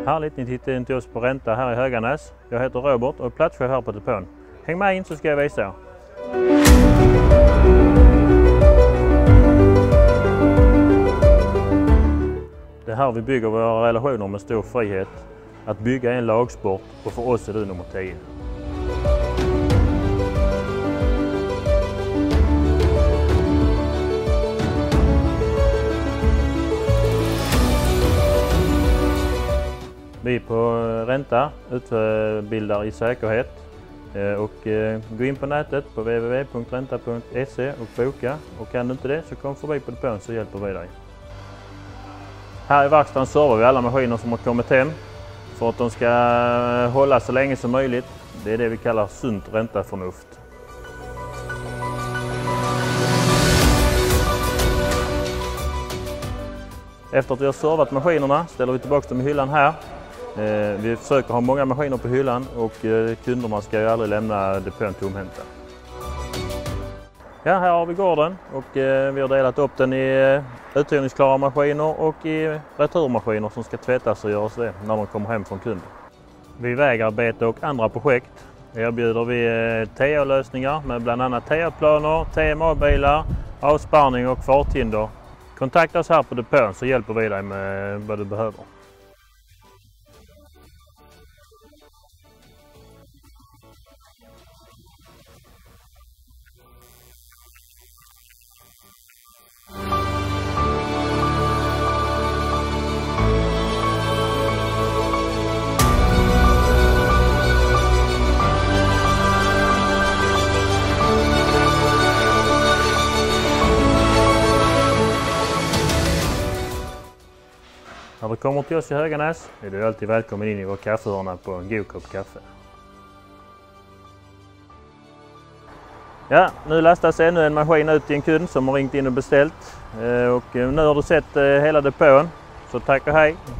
Härligt, ni tittar in till oss på Renta här i Höganäs. Jag heter Robert och är platschef här på depån. Häng med in så ska jag visa er. Det är här vi bygger våra relationer med stor frihet. Att bygga är en lagsport och för oss är det nummer 10. Vi på Renta utbildar i säkerhet och gå in på nätet på www.renta.se och boka. Och kan du inte det så kom förbi på depån så hjälper vi dig. Här i verkstaden servar vi alla maskiner som har kommit hem för att de ska hålla så länge som möjligt. Det är det vi kallar sunt Renta-förnuft. Efter att vi har servat maskinerna ställer vi tillbaka dem i hyllan här. Vi försöker ha många maskiner på hyllan och kunderna ska ju aldrig lämna depån tomhänta. Ja, här har vi gården och vi har delat upp den i uthyrningsklara maskiner och i returmaskiner som ska tvättas och göras det när man kommer hem från kunden. Vid vägarbete och andra projekt erbjuder vi TA-lösningar med bland annat TA-planer, TMA-bilar, avspärrning och farthinder. Kontakta oss här på depån så hjälper vi dig med vad du behöver. När du kommer till oss i Höganäs är du alltid välkommen in i vår kaffehörna på en god kopp kaffe. Ja, nu lastas ännu en maskin ut till en kund som har ringt in och beställt. Och nu har du sett hela depån. Så tack och hej!